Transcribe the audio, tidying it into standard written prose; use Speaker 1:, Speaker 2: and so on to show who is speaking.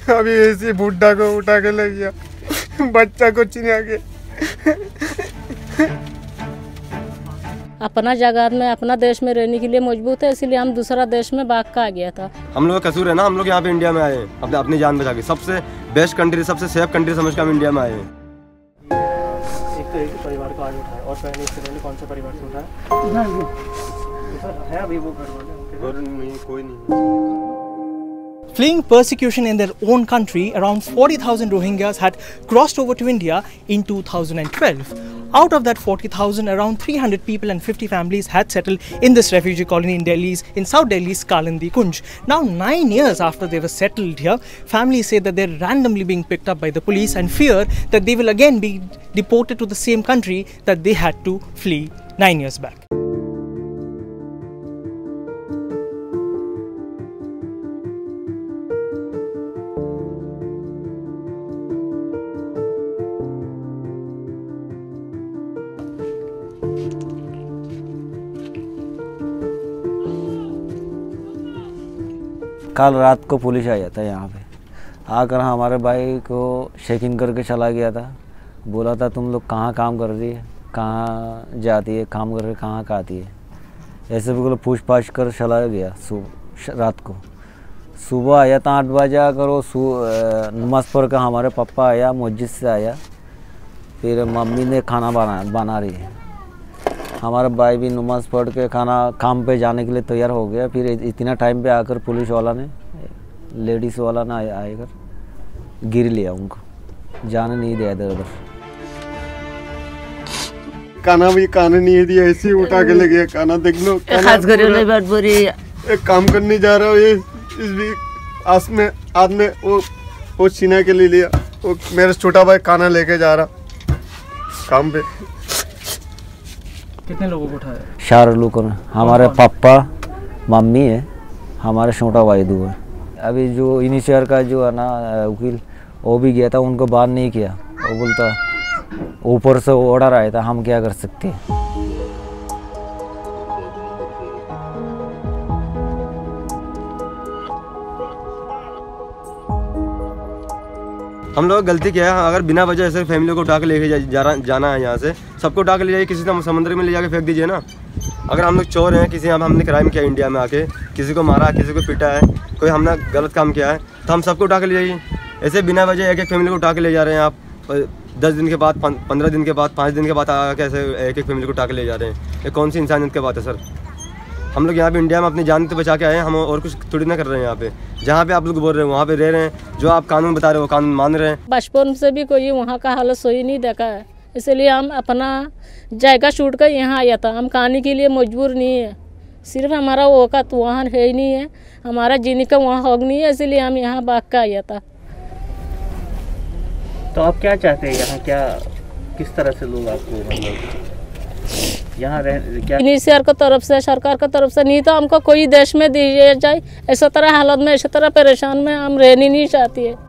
Speaker 1: अभी ऐसे बुढ़ा को उठा के ले गया, बच्चा को चिन्हा के।
Speaker 2: अपना जगह में अपना देश में रहने के लिए मजबूत है, इसलिए हम दूसरा देश में भाग का आ गया था।
Speaker 3: हम लोग का कसूर है ना, हम लोग यहाँ पे इंडिया में आए हैं अपनी जान बचा के। सबसे बेस्ट कंट्री, सबसे सेफ कंट्री समझ के हम इंडिया में आए हैं।
Speaker 4: एक तो एक परिवार को आज उठाया और पहले इससे पहले कौन सा परिवार से उठाया है? अभी वो घर
Speaker 3: नहीं, कोई नहीं।
Speaker 5: Fleeing persecution in their own country, around 40,000 Rohingyas had crossed over to India in 2012. Out of that 40,000, around 300 people and 50 families had settled in this refugee colony in South Delhi's Kalindi Kunj. Now, 9 years after they were settled here, families say that they're randomly being picked up by the police and fear that they will again be deported to the same country that they had to flee 9 years back.
Speaker 6: कल रात को police आया था यहाँ पे, आकर हमारे भाई को चेकिंग करके चला गया था। बोला था तुम लोग कहाँ काम कर रही है, कहाँ जाती है, काम करके कहाँ आती है, ऐसे बिल्कुल पूछ पाछ कर चला गया। रात को सुबह आया था 8 बजे, आकर वो नमाज़ पढ़ कर हमारे पापा आया, मस्जिद से आया, फिर मम्मी ने खाना बना रही है। हमारा भाई भी नमाज़ पढ़ के काम पे जाने के लिए तैयार हो गया। फिर इतना टाइम पे आकर पुलिस वाला ने, लेडीज़ वाला ने आकर गिर लिया उनको, जाने नहीं दिया इधर उधर।
Speaker 1: खाना भी खाने नहीं दिया, ऐसे उठा के ले गया। खाना देख लो, एक काम करने जा रहा हूँ, ये इस भी आज में वो छीना के ले लिया। वो मेरा छोटा भाई खाना लेके जा रहा काम पे।
Speaker 4: कितने लोगों को उठाया?
Speaker 6: 4 लोगों ने, हमारे पापा, मम्मी है, हमारे छोटा भाई 2 है। अभी जो इनिशियर का जो है ना वकील, वो भी गया था, उनको बात नहीं किया। वो बोलता ऊपर से ऑर्डर आया था, हम क्या कर सकते हैं।
Speaker 3: हम लोग गलती किया है, अगर बिना वजह ऐसे फैमिली को उठा के लेके जाना है यहाँ से, सबको उठा के ले जाइए, किसी को समुद्र में ले जाके फेंक दीजिए ना। अगर हम लोग चोर हैं, किसी हमने क्राइम किया इंडिया में आके, किसी को मारा, किसी को पीटा है, कोई हमने गलत काम किया है, तो हम सबको उठा के ले जाइए। ऐसे बिना वजह एक फैमिली को उठा के ले जा रहे हैं आप। 10 दिन के बाद, 15 दिन के बाद, 5 दिन के बाद आके ऐसे एक फैमिली को उठा के ले जा रहे हैं। ये कौन सी इंसानियत की बात है सर? हम लोग यहाँ पे इंडिया में अपनी जान तो बचा के आए हैं, हम और कुछ थोड़ी ना कर रहे हैं। यहाँ पे जहाँ पे आप लोग बोल रहे हैं वहाँ पे रह रहे हैं, जो आप कानून बता रहे हो वो कानून मान रहे हैं।
Speaker 2: बचपन से भी कोई वहाँ का हालत सोई नहीं देखा है, इसलिए हम अपना जायका छूट कर यहाँ आया था। हम खाने के लिए मजबूर नहीं है, सिर्फ हमारा औकात वहाँ है ही नहीं है, हमारा जीने का वहाँ हक नहीं है, इसलिए हम यहाँ भाग का आया था।
Speaker 4: तो आप क्या चाहते हैं यहाँ, क्या किस तरह से लोग आपको मतलब यहाँ क्या
Speaker 2: इनिशियर की तरफ से, सरकार की तरफ से, नहीं तो हमको कोई देश में दिया जाए। ऐसा तरह हालत में, ऐसा तरह परेशान में हम रहनी नहीं चाहती है।